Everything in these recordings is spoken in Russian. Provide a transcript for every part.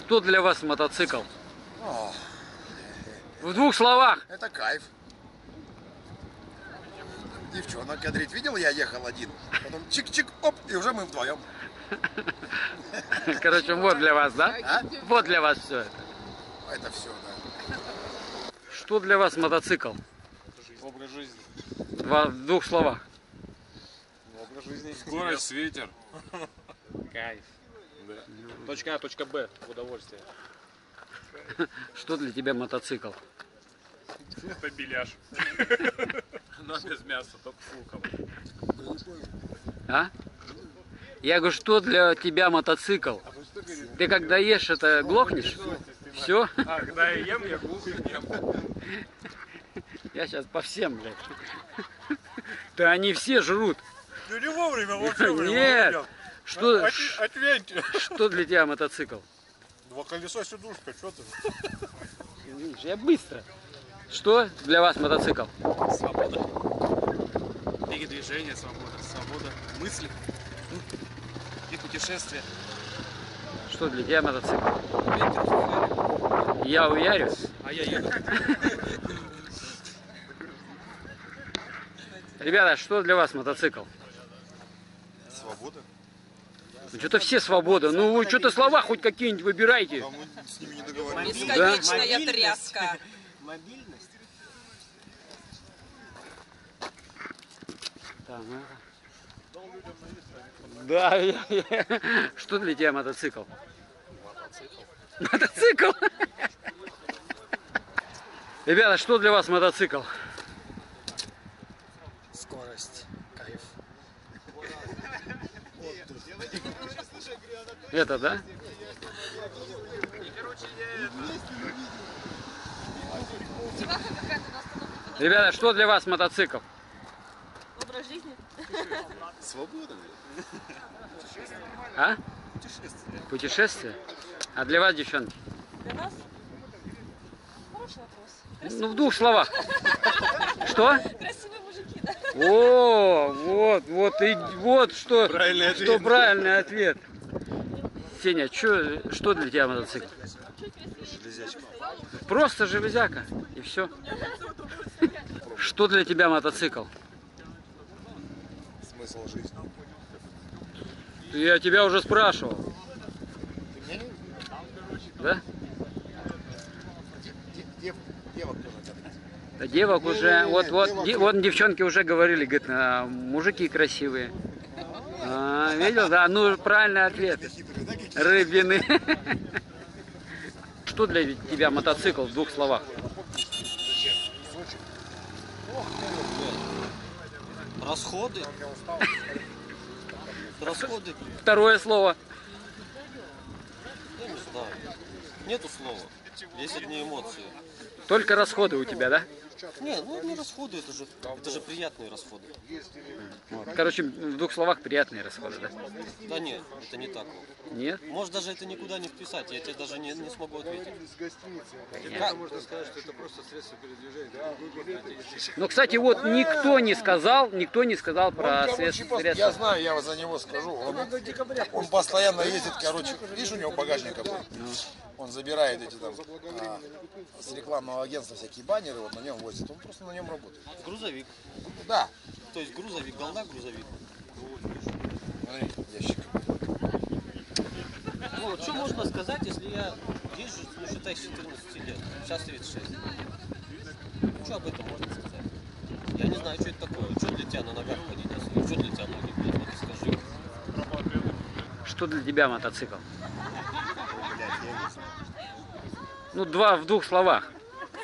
Что для вас мотоцикл? О, В двух словах. это кайф. Девчонок кадрить видел, я ехал один. Потом чик-чик, оп, и уже мы вдвоем. Короче, вот для вас, да? А? Вот для вас все это. Это все, да. Что для вас мотоцикл? Образ жизни. В двух словах. Образ жизни. Скорость, ветер. Кайф. Да. Точка А, точка Б. Удовольствие. Что для тебя мотоцикл? Это беляш. Но без мяса, только с луком. А? Я говорю, что для тебя мотоцикл? Ты когда ешь, это глохнешь? Все? А, когда я ем, я глухо ем. Я сейчас по всем, блядь. Да они все жрут. Ну не вовремя, вообще Нет. Что, Ответьте. что для тебя мотоцикл? Два колеса, сидушка, что ты? Видишь, я быстро. Что для вас мотоцикл? Свобода. Передвижение, свобода. Свобода мысли и путешествия. Что для тебя мотоцикл? Ветер, Я уярю. а я еду. Ребята, что для вас мотоцикл? Свобода. Ну, что-то все свобода. Ну, вы что-то слова хоть какие-нибудь выбирайте. А мы с ними не договорились. Бесконечная тряска. Мобильность. Так, ну. Да, что для тебя мотоцикл? Мотоцикл? Ребята, что для вас мотоцикл? Скорость. Кайф. Это, да? Ребята, что для вас мотоцикл? Образ жизни. Свобода. А? Путешествие. А для вас, девчонки? Для нас хороший вопрос. Ну, в двух словах. Что? Красивые мужики, да? О, вот что Правильный ответ. что правильный ответ. Сеня, что для тебя мотоцикл? Железячка. Просто железяка, и все. Что для тебя мотоцикл? Смысл жизни. Я тебя уже спрашивал. Да? Девок тоже кадрить. Да девок уже, вот девок. девчонки уже говорили, говорят, мужики красивые. Видел, да? Ну, правильный ответ. Хитрые, да, какие? Рыбины. Что для тебя мотоцикл в двух словах? Расходы. Расходы. Второе слово. Я не знаю. Нету слова. Есть одни эмоции. Только расходы у тебя, да? Не, ну не расходы, это же приятные расходы. Вот. Короче, в двух словах приятные расходы, да? Да нет, это не так. Нет? Может даже это никуда не вписать, я тебе даже не смогу ответить. Как? Можно сказать, что это просто средство передвижения. Ну, кстати, вот никто не сказал про Короче, средства. я знаю, я за него скажу. Он постоянно ездит, короче, видишь, у него багажник какой. Он забирает эти там с рекламного агентства всякие баннеры, вот на нем возит. Он просто на нем работает. Грузовик. Да. То есть грузовик, голда грузовик. Смотри, ящик. Ну, вот что можно сказать, если я езжу, ну, считай, с 14 лет, сейчас 36. Что об этом можно сказать? Я не знаю, что это такое, что для тебя на ногах ходить, что для тебя ноги, блядь, вот скажи. Что для тебя мотоцикл? Ну, в двух словах.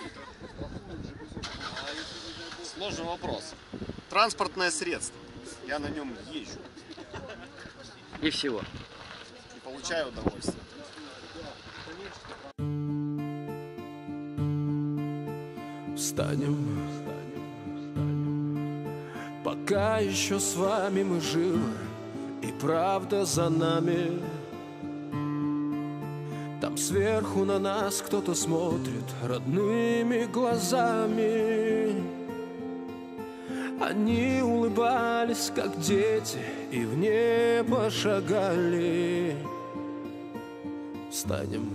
Сложный вопрос. Транспортное средство. Я на нем езжу И всего. и получаю удовольствие. Встанем, пока еще с вами мы живы, и правда за нами. Там сверху на нас кто-то смотрит родными глазами. Они улыбались, как дети, и в небо шагали. встанем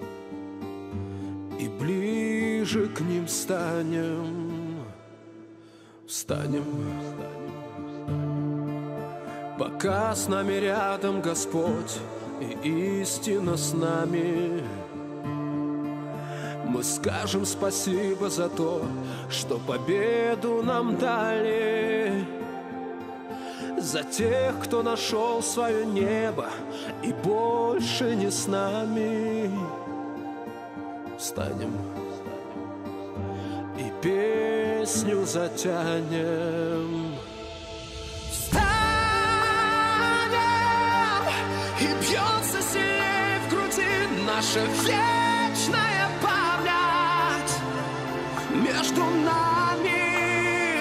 и ближе к ним станем, встанем. Пока с нами рядом Господь и истина с нами, мы скажем спасибо за то, что победу нам дали, за тех, кто нашел свое небо и больше не с нами. Встанем и песню затянем. И бьется сильнее в груди наша вечная память между нами.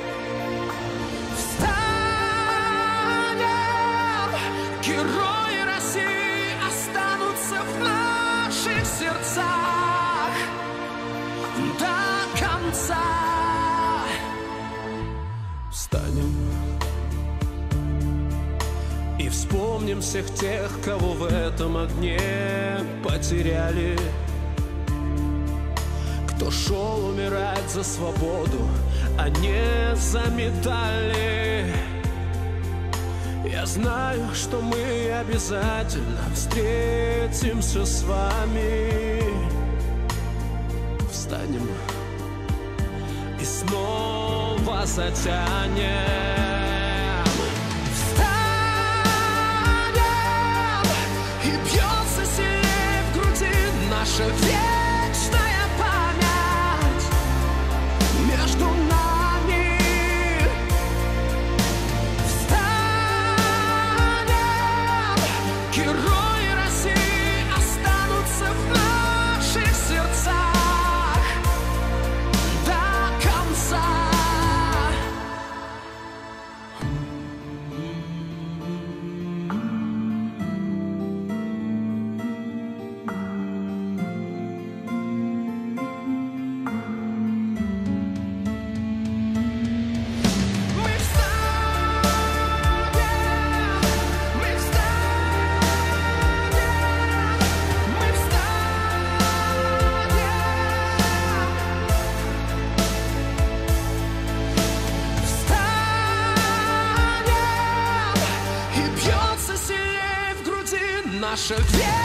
Встанем, герои России останутся в наших сердцах до конца. Встанем и вспомним всех тех, кого в этом огне потеряли, кто шел умирать за свободу, а не за медали. Я знаю, что мы обязательно встретимся с вами. Встанем и снова затянем. Наша вечная память между нами. Встанем, герои России останутся в наших сердцах до конца. Наша